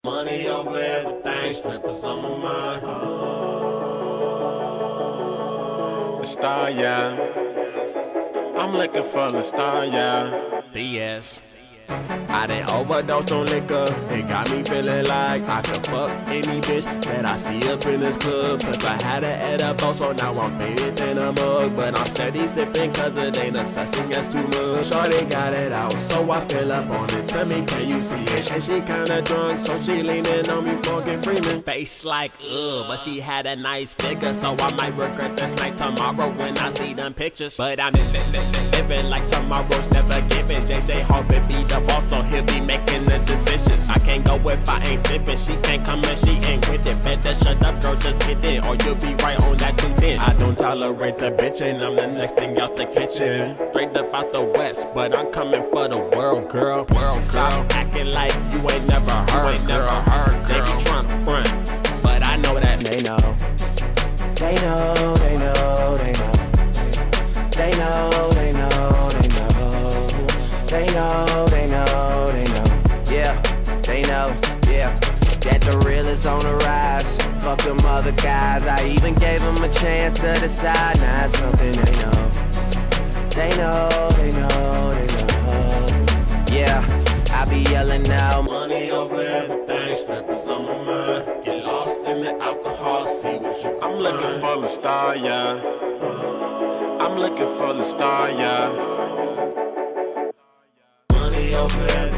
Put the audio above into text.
Money over everything, strippers on my mind. The star, yeah. I'm looking for the star, yeah. BS. I done overdosed on liquor. It got me feeling like I could fuck any bitch that I see up in this club. Plus I had an edible, so now I'm faded in a mug. But I'm steady sipping cause it ain't a such thing as too much. Shorty got it out, so I fill up on it. Tell me, can you see it? And she kinda drunk, so she leaning on me, Morgan Freeman. Face like ugh, but she had a nice figure. So I might regret this night tomorrow when I see them pictures. But I'm living like tomorrow's never given. JJ Harvey be the boss, so he'll be making the decisions. I can't go if I ain't sipping. She can't come and she ain't with it. Better shut up, girl, just get in, or you'll be right on that 210. I don't tolerate the bitchin', I'm the next thing out the kitchen. Straight up out the west, but I'm coming for the world, girl. Stop acting like you ain't never heard, girl. They be tryna front, but I know that they know. They know, they know, they know. They know, they know, they know. They know, they know, they know. Yeah, they know, yeah. That the real is on the rise. Fuck them other guys. I even gave them a chance to decide. Now it's something they know. They know, they know, they know. Yeah, I be yelling now. Money over everything, strippers on my mind. Get lost in the alcohol, see what you can I'm looking for the star, yeah. I'm looking for the star, yeah. Money over everything.